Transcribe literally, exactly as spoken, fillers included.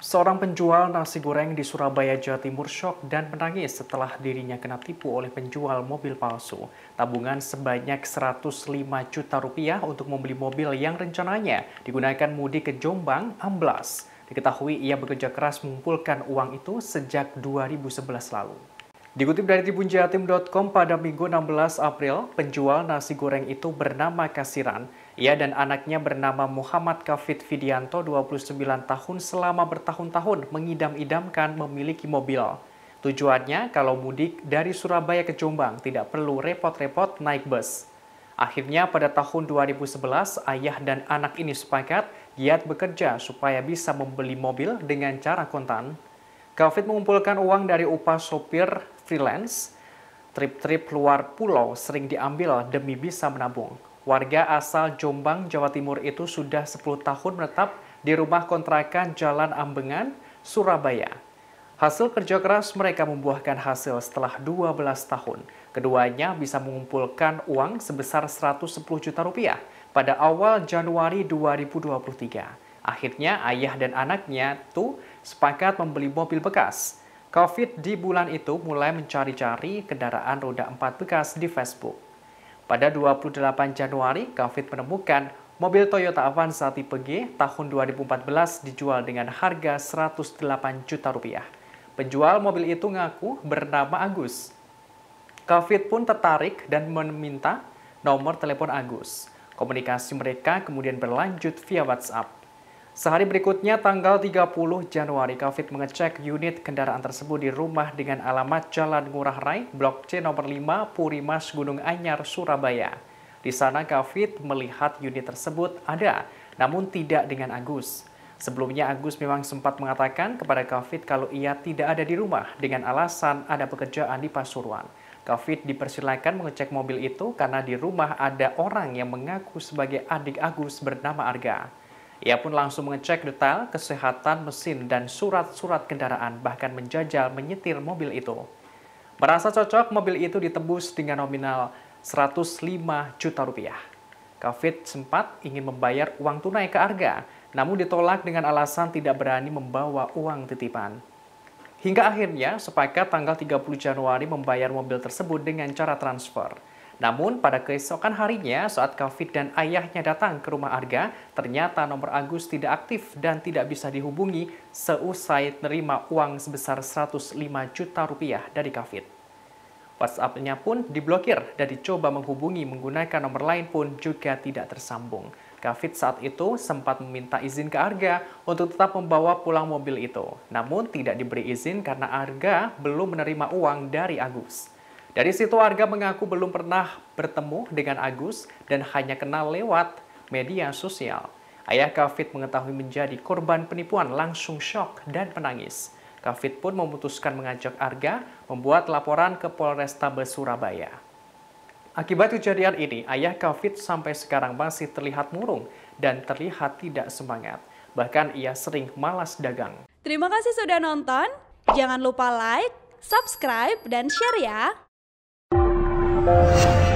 Seorang penjual nasi goreng di Surabaya, Jawa Timur syok dan menangis setelah dirinya kena tipu oleh penjual mobil palsu. Tabungan sebanyak seratus lima juta rupiah untuk membeli mobil yang rencananya digunakan mudik ke Jombang amblas. Diketahui ia bekerja keras mengumpulkan uang itu sejak dua ribu sebelas lalu. Dikutip dari tribun jatim titik com pada Minggu enam belas April, penjual nasi goreng itu bernama Kasiran. Ia dan anaknya bernama Muhammad Kafid Fidianto, dua puluh sembilan tahun, selama bertahun-tahun mengidam-idamkan memiliki mobil. Tujuannya kalau mudik dari Surabaya ke Jombang tidak perlu repot-repot naik bus. Akhirnya pada tahun dua ribu sebelas, ayah dan anak ini sepakat giat bekerja supaya bisa membeli mobil dengan cara kontan. Kafid mengumpulkan uang dari upah sopir freelance. Trip-trip luar pulau sering diambil demi bisa menabung. Warga asal Jombang, Jawa Timur itu sudah sepuluh tahun menetap di rumah kontrakan Jalan Ambengan, Surabaya. Hasil kerja keras mereka membuahkan hasil setelah dua belas tahun. Keduanya bisa mengumpulkan uang sebesar seratus sepuluh juta rupiah pada awal Januari dua ribu dua puluh tiga. Akhirnya ayah dan anaknya tuh sepakat membeli mobil bekas. Kafid di bulan itu mulai mencari-cari kendaraan roda empat bekas di Facebook. Pada dua puluh delapan Januari, Kafid menemukan mobil Toyota Avanza tipe G tahun dua ribu empat belas dijual dengan harga seratus delapan juta rupiah. Penjual mobil itu ngaku bernama Agus. Kafid pun tertarik dan meminta nomor telepon Agus. Komunikasi mereka kemudian berlanjut via WhatsApp. Sehari berikutnya, tanggal tiga puluh Januari, Kafid mengecek unit kendaraan tersebut di rumah dengan alamat Jalan Ngurah Rai, Blok C nomor lima, Purimas, Gunung Anyar, Surabaya. Di sana, Kafid melihat unit tersebut ada, namun tidak dengan Agus. Sebelumnya, Agus memang sempat mengatakan kepada Kafid kalau ia tidak ada di rumah dengan alasan ada pekerjaan di Pasuruan. Kafid dipersilakan mengecek mobil itu karena di rumah ada orang yang mengaku sebagai adik Agus bernama Arga. Ia pun langsung mengecek detail kesehatan mesin dan surat-surat kendaraan, bahkan menjajal menyetir mobil itu. Merasa cocok, mobil itu ditebus dengan nominal seratus lima juta rupiah. Kafid sempat ingin membayar uang tunai ke Arga, namun ditolak dengan alasan tidak berani membawa uang titipan. Hingga akhirnya sepakat tanggal tiga puluh Januari membayar mobil tersebut dengan cara transfer. Namun pada keesokan harinya saat Kafid dan ayahnya datang ke rumah Arga, ternyata nomor Agus tidak aktif dan tidak bisa dihubungi seusai menerima uang sebesar seratus lima juta rupiah dari Kafid. WhatsApp-nya pun diblokir dan dicoba menghubungi menggunakan nomor lain pun juga tidak tersambung. Kafid saat itu sempat meminta izin ke Arga untuk tetap membawa pulang mobil itu. Namun tidak diberi izin karena Arga belum menerima uang dari Agus. Dari situ Arga mengaku belum pernah bertemu dengan Agus dan hanya kenal lewat media sosial. Ayah Kafid mengetahui menjadi korban penipuan langsung syok dan menangis. Kafid pun memutuskan mengajak Arga membuat laporan ke Polrestabes Surabaya. Akibat kejadian ini, ayah Kafid sampai sekarang masih terlihat murung dan terlihat tidak semangat. Bahkan ia sering malas dagang. Terima kasih sudah nonton. Jangan lupa like, subscribe, dan share ya.